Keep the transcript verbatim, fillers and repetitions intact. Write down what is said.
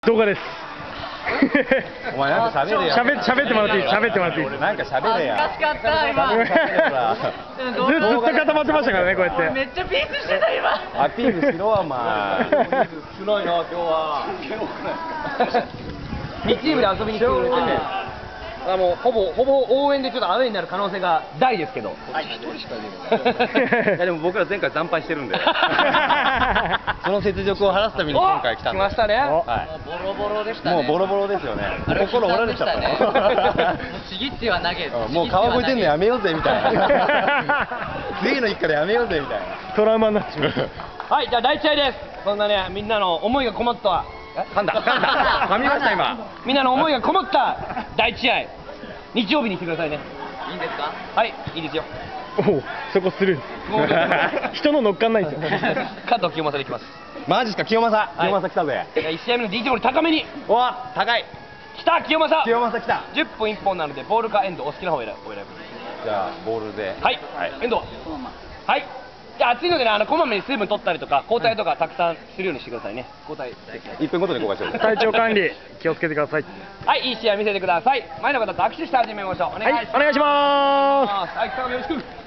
動画です。 お前なんか喋れや。 喋喋ってもらっていい？喋ってもらっていい？ なんか喋れや。 恥ずかしかった今。 ずずっと固まってましたからね、こうやって。 めっちゃピースしてた今。 アピールしろお前。 少ないな今日は。 にチームで遊びに来てくれてて、あもうほぼほぼ応援でちょっとアウェイになる可能性が大ですけど。 一人しかいねえ。いやでも僕ら前回惨敗してるんで。その雪辱を晴らすために今回来たんで。 来ましたね。 はい。 ボロボロでしたね。 もうボロボロですよね。心折られちゃったね。 もうちぎっては投げ。 もう川越えてんのやめようぜみたいな。次の一家でやめようぜみたいな。 トラウマになっちゃう。 はい、じゃあ第一試合です。そんなね、みんなの思いがこもった噛んだ噛んだ噛みました今。 みんなの思いがこもった第一試合、日曜日にしてくださいね。いいんですか？はい、いいですよ。 おお、そこする。人の乗っかんないんですよ。 加藤清正でいきます。 マジっすか清正。清正来たぜ。 じゃあいち試合目の ディージェー ボール高めに。 おわ高い。 来た清正。 清正来た。 じゅっぷんいっぽんなのでボールかエンドお好きな方を選ぶ。 じゃあボールで。 はい、エンドははい。じゃあ暑いのでね、あのこまめに水分取ったりとか交代とかたくさんするようにしてくださいね。交代いっぷんごとに交換してる。 体調管理気をつけてください。 はい、いい試合見せてください。前の方と握手して始めましょう。お願いします。 はい、お願いします。 はい、北上よろしく。